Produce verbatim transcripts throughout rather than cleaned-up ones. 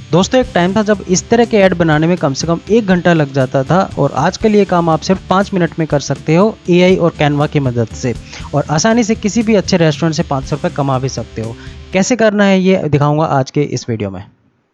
दोस्तों एक टाइम था जब इस तरह के ऐड बनाने में कम से कम एक घंटा लग जाता था और आजकल ये काम आप सिर्फ पाँच मिनट में कर सकते हो एआई और कैनवा की मदद से, और आसानी से किसी भी अच्छे रेस्टोरेंट से पाँच सौ रुपये कमा भी सकते हो। कैसे करना है ये दिखाऊंगा आज के इस वीडियो में।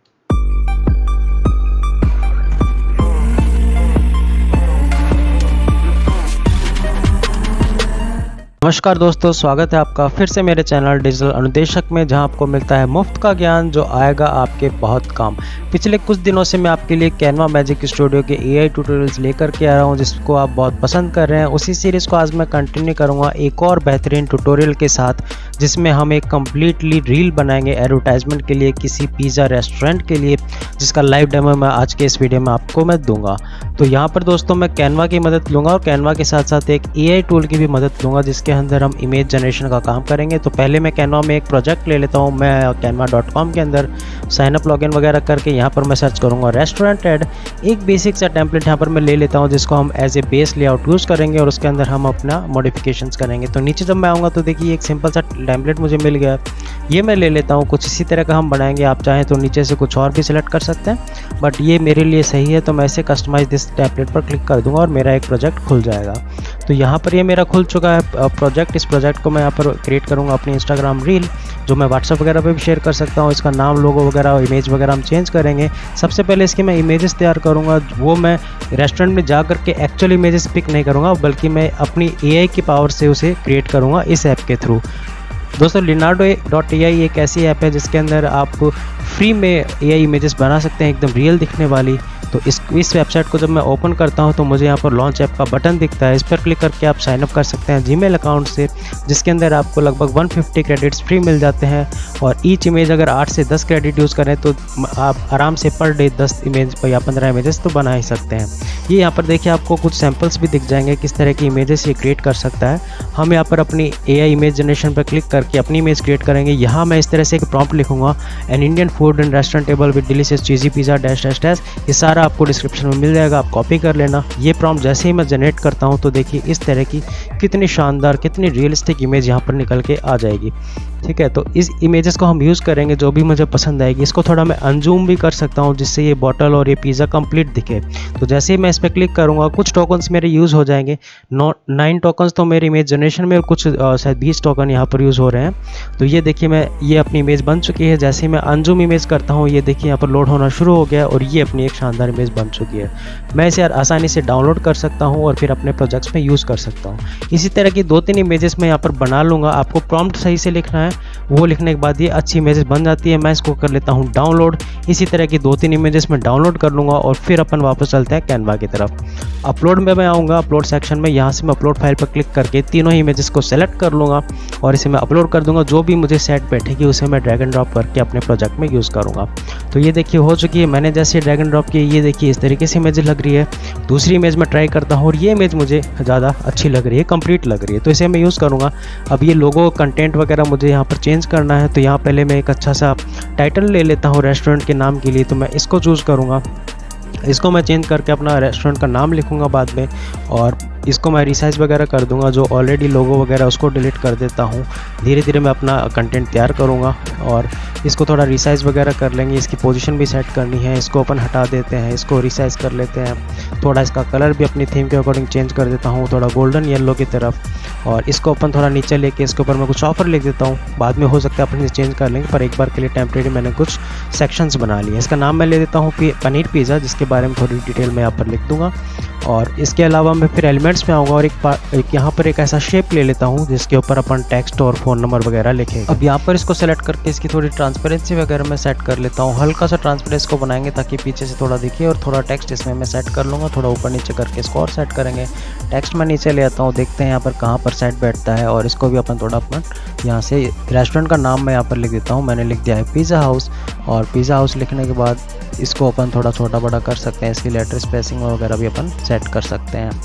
नमस्कार दोस्तों, स्वागत है आपका फिर से मेरे चैनल डिजिटल अनुदेशक में, जहां आपको मिलता है मुफ्त का ज्ञान जो आएगा आपके बहुत काम। पिछले कुछ दिनों से मैं आपके लिए कैनवा मैजिक स्टूडियो के एआई ट्यूटोरियल्स लेकर के आ रहा हूं, जिसको आप बहुत पसंद कर रहे हैं। उसी सीरीज़ को आज मैं कंटिन्यू करूंगा एक और बेहतरीन ट्यूटोरियल के साथ, जिसमें हम एक कम्प्लीटली रील बनाएंगे एडवर्टाइजमेंट के लिए किसी पिज़्ज़ा रेस्टोरेंट के लिए, जिसका लाइव डेमो मैं आज के इस वीडियो में आपको मैं दूंगा। तो यहाँ पर दोस्तों मैं कैनवा की मदद लूँगा और कैनवा के साथ साथ एक एआई टूल की भी मदद लूँगा, जिसके अंदर हम इमेज जनरेशन का काम करेंगे। तो पहले मैं कैनवा में एक प्रोजेक्ट ले लेता हूँ। मैं कैनवा डॉट कॉम के अंदर साइनअप लॉगिन वगैरह करके यहाँ पर मैं सर्च करूँगा रेस्टोरेंट ऐड। एक बेसिक सा टेम्पलेट यहाँ पर मैं ले लेता हूँ, जिसको हम as a base layout use करेंगे और उसके अंदर हम अपना मॉडिफिकेशंस करेंगे। तो नीचे जब मैं आऊँगा तो देखिए एक सिंपल सा टेम्पलेट मुझे मिल गया, ये मैं ले लेता हूँ। कुछ इसी तरह का हम बनाएंगे, आप चाहें तो नीचे से कुछ और भी सिलेक्ट कर सकते हैं, बट ये मेरे लिए सही है। तो मैं इसे कस्टमाइज दिस टेम्पलेट पर क्लिक कर दूंगा और मेरा एक प्रोजेक्ट खुल जाएगा। तो यहाँ पर ये मेरा खुल चुका है प्रोजेक्ट। इस प्रोजेक्ट को मैं यहाँ पर क्रिएट करूँगा अपनी इंस्टाग्राम रील, जो मैं व्हाट्सअप वगैरह पे भी शेयर कर सकता हूँ। इसका नाम, लोगो वगैरह, इमेज वगैरह हम चेंज करेंगे। सबसे पहले इसके मैं इमेजेस तैयार करूँगा, वो मैं रेस्टोरेंट में जा करके एक्चुअल इमेजेस पिक नहीं करूँगा, बल्कि मैं अपनी एआई की पावर से उसे क्रिएट करूँगा इस ऐप के थ्रू। दोस्तों लिनार्डो डॉट ए आई एक ऐसी ऐप है जिसके अंदर आप फ्री में एआई इमेजेस बना सकते हैं, एकदम रियल दिखने वाली। तो इस इस वेबसाइट को जब मैं ओपन करता हूं तो मुझे यहाँ पर लॉन्च ऐप का बटन दिखता है। इस पर क्लिक करके आप साइनअप कर सकते हैं जीमेल अकाउंट से, जिसके अंदर आपको लगभग एक सौ पचास क्रेडिट्स फ्री मिल जाते हैं। और ईच इमेज अगर आठ से दस क्रेडिट यूज़ करें तो आप आराम से पर डे दस इमेज या पंद्रह इमेजेस तो बना ही सकते हैं। ये यहाँ पर देखिए आपको कुछ सैम्पल्स भी दिख जाएंगे किस तरह की इमेजेस ये क्रिएट कर सकता है। हम यहाँ पर अपनी एआई इमेज जनरेशन पर क्लिक करके अपनी इमेज क्रिएट करेंगे। यहाँ मैं इस तरह से एक प्रॉम्प्ट लिखूंगा, an Indian food and restaurant table with delicious cheesy pizza dash dash dash. ये सारा आपको डिस्क्रिप्शन में मिल जाएगा, आप कॉपी कर लेना। ये प्रॉम्प्ट जैसे ही मैं जनरेट करता हूँ तो देखिए इस तरह की कितनी शानदार, कितनी रियलिस्टिक इमेज यहाँ पर निकल के आ जाएगी। ठीक है, तो इस इमेजेस को हम यूज़ करेंगे जो भी मुझे पसंद आएगी। इसको थोड़ा मैं अनजूम भी कर सकता हूँ, जिससे ये बॉटल और ये पिज़्ज़ा कंप्लीट दिखे। तो जैसे ही मैं इस पर क्लिक करूँगा कुछ टोकन्स मेरे यूज़ हो जाएंगे। नौ नाइन टोकन्स तो मेरी इमेज जनरेशन में, कुछ शायद बीस टोकन यहाँ पर यूज़ हो रहे हैं। तो ये देखिए मैं ये अपनी इमेज बन चुकी है। जैसे ही मैं अनजूम इमेज करता हूँ ये देखिए यहाँ पर लोड होना शुरू हो गया और ये अपनी एक शानदार इमेज बन चुकी है। मैं इसे आसानी से डाउनलोड कर सकता हूँ और फिर अपने प्रोजेक्ट्स में यूज़ कर सकता हूँ। इसी तरह की दो तीन इमेजेस मैं यहाँ पर बना लूँगा। आपको प्रॉम्प्ट सही से लिखना है, वो लिखने के बाद ये अच्छी इमेजेस बन जाती है। मैं इसको कर लेता हूँ डाउनलोड। इसी तरह की दो तीन इमेजेस मैं डाउनलोड कर लूँगा और फिर अपन वापस चलते हैं कैनवा की तरफ। अपलोड में मैं आऊँगा, अपलोड सेक्शन में यहाँ से मैं अपलोड फाइल पर क्लिक करके तीनों ही इमेजेस को सेलेक्ट कर लूँगा और इसे मैं अपलोड कर दूँगा। जो भी मुझे सेट बैठेगी उसे मैं ड्रैग एंड ड्रॉप करके अपने प्रोजेक्ट में यूज़ करूँगा। तो ये देखिए हो चुकी है। मैंने जैसे ड्रैग एंड ड्रॉप की, ये देखिए इस तरीके से इमेज लग रही है। दूसरी इमेज में ट्राई करता हूँ और ये इमेज मुझे ज़्यादा अच्छी लग रही है, कंप्लीट लग रही है, तो इसे मैं यूज़ करूँगा। अब ये लोगो कंटेंट वगैरह मुझे यहाँ पर चेंज करना है, तो यहाँ पहले मैं एक अच्छा सा टाइटल ले लेता हूँ रेस्टोरेंट के नाम के लिए। तो मैं इसको चूज़ करूँगा, इसको मैं चेंज करके अपना रेस्टोरेंट का नाम लिखूँगा बाद में, और इसको मैं रिसाइज वगैरह कर दूंगा। जो ऑलरेडी लोगो वगैरह उसको डिलीट कर देता हूँ। धीरे धीरे मैं अपना कंटेंट तैयार करूँगा और इसको थोड़ा रिसाइज वगैरह कर लेंगे। इसकी पोजीशन भी सेट करनी है। इसको अपन हटा देते हैं, इसको रिसाइज कर लेते हैं। थोड़ा इसका कलर भी अपनी थीम के अकॉर्डिंग चेंज कर देता हूँ, थोड़ा गोल्डन येलो की तरफ। और इसको अपन थोड़ा नीचे लेके इसके ऊपर मैं कुछ ऑफर लिख देता हूँ। बाद में हो सकता है अपन इसे चेंज कर लेंगे, पर एक बार के लिए टेम्परेरी मैंने कुछ सेक्शंस बना लिए। इसका नाम मैं ले देता हूँ पनीर पिज़्ज़ा, जिसके बारे में थोड़ी डिटेल मैं यहाँ पर लिख दूँगा। और इसके अलावा मैं फिर एलिमेंट्स में आऊँगा और एक, एक यहाँ पर एक ऐसा शेप ले लेता हूँ जिसके ऊपर अपन टेक्स्ट और फ़ोन नंबर वगैरह लिखेंगे। अब यहाँ पर इसको सेलेक्ट करके इसकी थोड़ी ट्रांसपेरेंसी वगैरह मैं सेट कर लेता हूँ। हल्का सा ट्रांसपेरेंसी को बनाएंगे ताकि पीछे से थोड़ा दिखे, और थोड़ा टेक्स्ट इसमें मैं सेट कर लूँगा। थोड़ा ऊपर नीचे करके इसको और सेट करेंगे। टेक्स्ट मैं नीचे ले आता हूँ, देखते हैं यहाँ पर कहाँ पर सेट बैठता है। और इसको भी अपन थोड़ा अपन यहाँ से रेस्टोरेंट का नाम मैं यहाँ पर लिख देता हूँ। मैंने लिख दिया है पिज़्ज़ा हाउस, और पिज़्ज़ा हाउस लिखने के बाद इसको अपन थोड़ा छोटा बड़ा कर सकते हैं। इसकी लेटर स्पेसिंग वगैरह भी अपन सेट कर सकते हैं।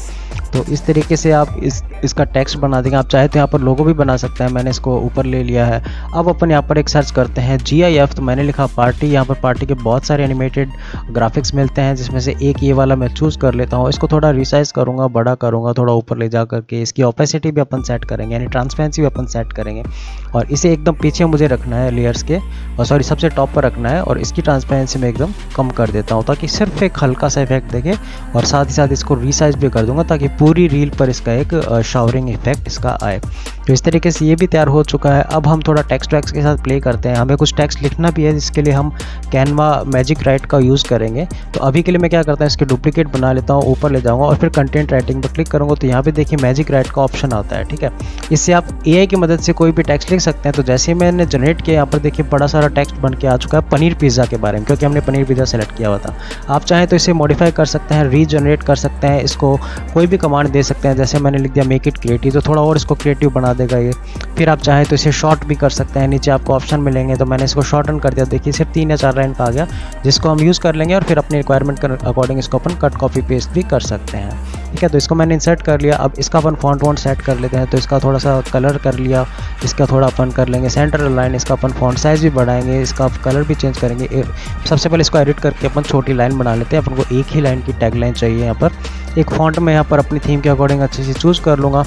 तो इस तरीके से आप इस इसका टेक्स्ट बना देंगे। आप चाहे तो यहाँ पर लोगो भी बना सकते हैं, मैंने इसको ऊपर ले लिया है। अब अपन यहाँ पर एक सर्च करते हैं जी आई एफ, तो मैंने लिखा पार्टी। यहाँ पर पार्टी के बहुत सारे एनिमेटेड ग्राफिक्स मिलते हैं, जिसमें से एक ये वाला मैं चूज़ कर लेता हूँ। इसको थोड़ा रिसाइज करूँगा, बड़ा करूँगा, थोड़ा ऊपर ले जा करके इसकी ओपेसिटी भी अपन सेट करेंगे, यानी ट्रांसपेरेंसी भी अपन सेट करेंगे। और इसे एकदम पीछे मुझे रखना है लेयर्स के, और सॉरी सबसे टॉप पर रखना है, और इसकी ट्रांसपेरेंसी में एकदम कम कर देता हूँ ताकि सिर्फ एक हल्का सा इफेक्ट देखे। और साथ ही साथ इसको रिसाइज भी कर दूंगा ताकि पूरी रील पर इसका एक शावरिंग इफेक्ट इसका आए। तो इस तरीके से ये भी तैयार हो चुका है। अब हम थोड़ा टेक्स्ट वैक्स के साथ प्ले करते हैं। हमें कुछ टेक्स्ट लिखना भी है, जिसके लिए हम कैनवा मैजिक राइट का यूज़ करेंगे। तो अभी के लिए मैं क्या करता हूँ, इसके डुप्लीकेट बना लेता हूँ, ऊपर ले जाऊँगा और फिर कंटेंट राइटिंग पर क्लिक करूँगा। तो यहाँ पे देखिए मैजिक राइट का ऑप्शन आता है, ठीक है। इससे आप ए आई की मदद से कोई भी टेक्स्ट लिख सकते हैं। तो जैसे मैंने जनरेट किया, यहाँ पर देखिए बड़ा सारा टेक्स्ट बन के आ चुका है पनीर पिज़्ज़ा के बारे में, क्योंकि हमने पनीर पिज़्ज़ा सेलेक्ट किया हुआ था। आप चाहें तो इसे मॉडिफाई कर सकते हैं, रीजनरेट कर सकते हैं, इसको कोई भी कमांड दे सकते हैं। जैसे मैंने लिख दिया मेक इट क्रिएटिव, तो थोड़ा और इसको क्रिएटिव बना देगा ये। फिर आप चाहें तो इसे शॉर्ट भी कर सकते हैं, नीचे आपको ऑप्शन मिलेंगे। तो मैंने इसको शॉर्टन कर दिया, देखिए सिर्फ तीन या चार लाइन का आ गया, जिसको हम यूज़ कर लेंगे और फिर अपनी रिक्वायरमेंट के अकॉर्डिंग इसको अपन कट कॉपी पेस्ट भी कर सकते हैं, ठीक है। तो इसको मैंने इंसर्ट कर लिया। अब इसका अपन फॉन्ट वॉन्ट सेट कर लेते हैं। तो इसका थोड़ा सा कलर कर लिया, इसका थोड़ा अपन कर लेंगे सेंटर लाइन, इसका अपन फॉन्ट साइज़ भी बढ़ाएंगे, इसका कलर भी चेंज करेंगे। सबसे पहले इसको एडिट करके अपन छोटी लाइन बना लेते हैं। अपन को एक ही लाइन की टैग लाइन चाहिए। यहाँ पर एक फॉन्ट में यहाँ पर अपनी थीम के अकॉर्डिंग अच्छे से चूज़ कर लूँगा।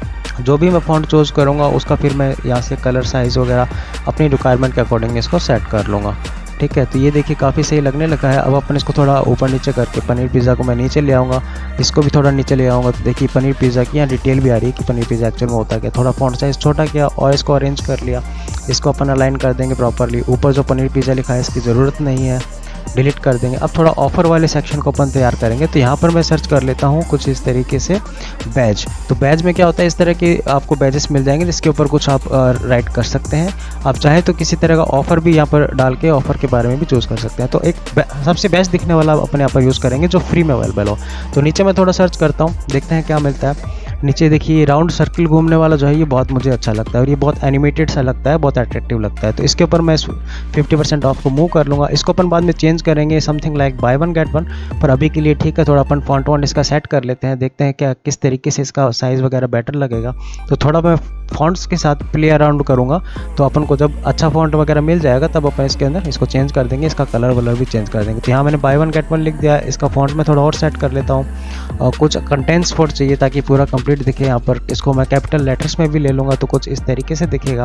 जो भी मैं फॉन्ट चूज़ करूँगा उसका फिर मैं यहाँ से कलर साइज़ वगैरह अपनी रिक्वायरमेंट के अकॉर्डिंग इसको सेट कर लूँगा, ठीक है। तो ये देखिए काफ़ी सही लगने लगा है। अब अपन इसको थोड़ा ऊपर नीचे करके पनीर पिज़्ज़ा को मैं नीचे ले आऊँगा, इसको भी थोड़ा नीचे ले आऊँगा। तो देखिए पनीर पिज़्ज़ा की यहाँ डिटेल भी आ रही है कि पनीर पिज़्ज़ा एक्चुअल में होता क्या। थोड़ा फॉन्ट साइज़ छोटा किया और इसको अरेंज कर लिया। इसको अपन अलाइन कर देंगे प्रॉपरली। ऊपर जो पनीर पिज़्ज़ा लिखा है इसकी ज़रूरत नहीं है, डिलीट कर देंगे। अब थोड़ा ऑफर वाले सेक्शन को अपन तैयार करेंगे। तो यहाँ पर मैं सर्च कर लेता हूँ कुछ इस तरीके से बैज। तो बैज में क्या होता है, इस तरह के आपको बैजेस मिल जाएंगे जिसके ऊपर कुछ आप राइट कर सकते हैं। आप चाहे तो किसी तरह का ऑफर भी यहाँ पर डाल के ऑफर के बारे में भी चूज़ कर सकते हैं। तो एक सबसे बेस्ट दिखने वाला अपने यहाँ पर यूज़ करेंगे जो फ्री में अवेलेबल हो। तो नीचे मैं थोड़ा सर्च करता हूँ, देखते हैं क्या मिलता है। नीचे देखिए राउंड सर्किल घूमने वाला जो है ये बहुत मुझे अच्छा लगता है और ये बहुत एनिमेटेड सा लगता है, बहुत अट्रैक्टिव लगता है। तो इसके ऊपर मैं फिफ्टी परसेंट ऑफ को मूव कर लूँगा। इसको अपन बाद में चेंज करेंगे something like buy one get one, पर अभी के लिए ठीक है। थोड़ा अपन फॉन्ट वॉन्ट इसका सेट कर लेते हैं, देखते हैं क्या किस तरीके से इसका साइज़ वगैरह बेटर लगेगा। तो थोड़ा मैं फॉन्ट्स के साथ प्ले अराउंड करूँगा। तो अपन को जब अच्छा फॉन्ट वगैरह मिल जाएगा तब अपन इसके अंदर इसको चेंज कर देंगे, इसका कलर वलर भी चेंज कर देंगे। तो यहाँ मैंने बाय वन गेट वन लिख दिया। इसका फॉन्ट में थोड़ा और सेट कर लेता हूँ और कुछ कंटेंट्स फॉन्ट चाहिए ताकि पूरा कंप्लीट दिखे। यहाँ पर इसको मैं कैपिटल लेटर्स में भी ले लूँगा तो कुछ इस तरीके से दिखेगा।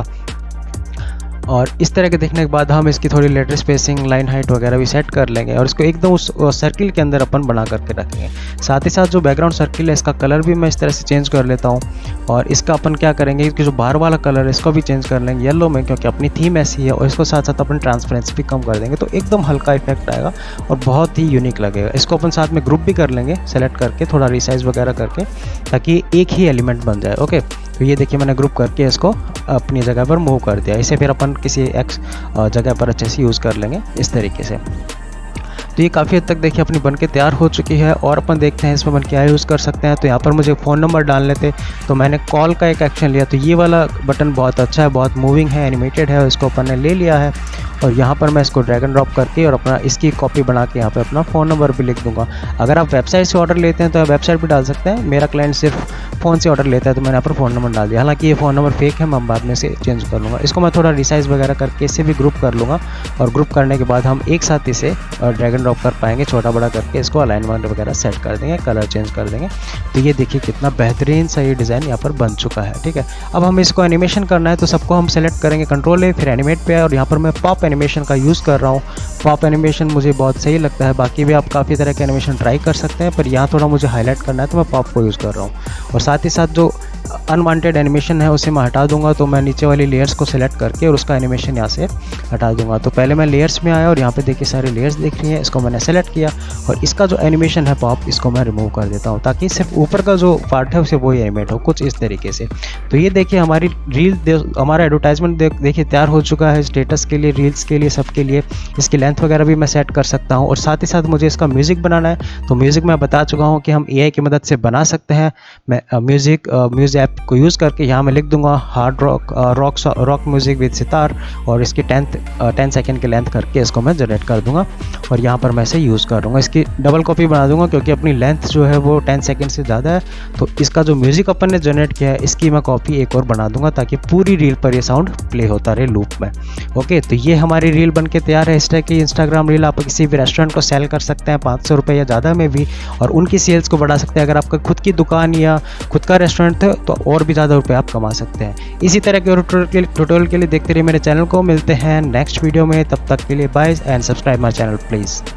और इस तरह के देखने के बाद हम इसकी थोड़ी लेटर स्पेसिंग, लाइन हाइट वगैरह भी सेट कर लेंगे और इसको एकदम उस सर्किल के अंदर अपन बना करके रखेंगे। साथ ही साथ जो बैकग्राउंड सर्किल है इसका कलर भी मैं इस तरह से चेंज कर लेता हूँ। और इसका अपन क्या करेंगे कि जो बाहर वाला कलर है इसको भी चेंज कर लेंगे येलो में, क्योंकि अपनी थीम ऐसी है। और इसको साथ साथ अपन ट्रांसपेरेंसी भी कम कर देंगे तो एकदम हल्का इफेक्ट आएगा और बहुत ही यूनिक लगेगा। इसको अपन साथ में ग्रुप भी कर लेंगे सेलेक्ट करके, थोड़ा रिसाइज वगैरह करके, ताकि एक ही एलिमेंट बन जाए। ओके, तो ये देखिए मैंने ग्रुप करके इसको अपनी जगह पर मूव कर दिया। इसे फिर अपन किसी एक्स जगह पर अच्छे से यूज़ कर लेंगे इस तरीके से। तो ये काफ़ी हद तक देखिए अपनी बन के तैयार हो चुकी है। और अपन देखते हैं इसमें अपन क्या यूज़ कर सकते हैं। तो यहाँ पर मुझे फ़ोन नंबर डालने थे तो मैंने कॉल का एक एक्शन लिया। तो ये वाला बटन बहुत अच्छा है, बहुत मूविंग है, एनिमेटेड है, इसको अपन ने ले लिया है। और यहाँ पर मैं इसको ड्रैग एंड ड्रॉप करके और अपना इसकी कॉपी बना के यहाँ पे अपना फ़ोन नंबर भी लिख दूंगा। अगर आप वेबसाइट से ऑर्डर लेते हैं तो आप वेबसाइट भी डाल सकते हैं। मेरा क्लाइंट सिर्फ फ़ोन से ऑर्डर लेता है तो मैंने यहाँ पर फ़ोन नंबर डाल दिया। हालांकि ये फ़ोन नंबर फेक है, मैं बाद में से चेंज कर लूँगा। इसको मैं थोड़ा रिसाइज़ वगैरह करके इसे भी ग्रुप कर लूँगा और ग्रुप करने के बाद हम एक साथ इसे ड्रैग एंड ड्रॉप कर पाएंगे, छोटा बड़ा करके इसको अलाइनमेंट वगैरह सेट कर देंगे, कलर चेंज कर देंगे। तो ये देखिए कितना बेहतरीन सा ये डिज़ाइन यहाँ पर बन चुका है। ठीक है, अब हम इसको एनिमेशन करना है तो सबको हम सेलेक्ट करेंगे, कंट्रोल है, फिर एनिमेट पे है और यहाँ पर मैं पॉप एनिमेशन का यूज़ कर रहा हूँ। पॉप एनिमेशन मुझे बहुत सही लगता है, बाकी भी आप काफ़ी तरह के एनिमेशन ट्राई कर सकते हैं, पर यहाँ थोड़ा मुझे हाईलाइट करना है तो मैं पॉप को यूज़ कर रहा हूँ। और साथ ही साथ जो अनवांटेड एनिमेशन है उसे मैं हटा दूंगा। तो मैं नीचे वाली लेयर्स को सिलेक्ट करके और उसका एनिमेशन यहाँ से हटा दूंगा। तो पहले मैं लेयर्स में आया और यहाँ पे देखिए सारी लेयर्स दिख रही हैं, इसको मैंने सेलेक्ट किया और इसका जो एनिमेशन है पॉप, इसको मैं रिमूव कर देता हूँ ताकि सिर्फ ऊपर का जो पार्ट है उसे वही एनिमेट हो, कुछ इस तरीके से। तो ये देखिए हमारी रील, हमारा एडवर्टाइजमेंट देखिए तैयार हो चुका है, स्टेटस के लिए, रील्स के लिए, सबके लिए। इसकी लेंथ वगैरह भी मैं सेट कर सकता हूँ और साथ ही साथ मुझे इसका म्यूज़िक बनाना है। तो म्यूज़िक मैं बता चुका हूँ कि हम ए आई की मदद से बना सकते हैं। मैं म्यूज़िक म्यूज़िक ऐप को यूज़ करके यहाँ मैं लिख दूंगा hard rock rock rock music with sitar और इसकी टेंथ टेन सेकेंड की लेंथ करके इसको मैं जनरेट कर दूंगा और यहाँ पर मैं इसे यूज़ कर दूँगा। इसकी डबल कॉपी बना दूंगा क्योंकि अपनी लेंथ जो है वो टेन सेकेंड से ज़्यादा है। तो इसका जो म्यूज़िक अपन ने जनरेट किया है इसकी मैं कॉपी एक और बना दूंगा ताकि पूरी रील पर ये साउंड प्ले होता रहे लूप में। ओके, तो ये हमारी रील बन के तैयार है। इस तरह की इंस्टाग्राम रील आप किसी भी रेस्टोरेंट को सेल कर सकते हैं पाँच सौ रुपये या ज़्यादा में भी, और उनकी सेल्स को बढ़ा सकते हैं। अगर आपका खुद की दुकान या खुद का रेस्टोरेंट है तो और भी ज़्यादा रुपये आप कमा सकते हैं। इसी तरह के ट्यूटोरियल के लिए देखते रहिए मेरे चैनल को। मिलते हैं नेक्स्ट वीडियो में, तब तक के लिए bye and subscribe my channel please.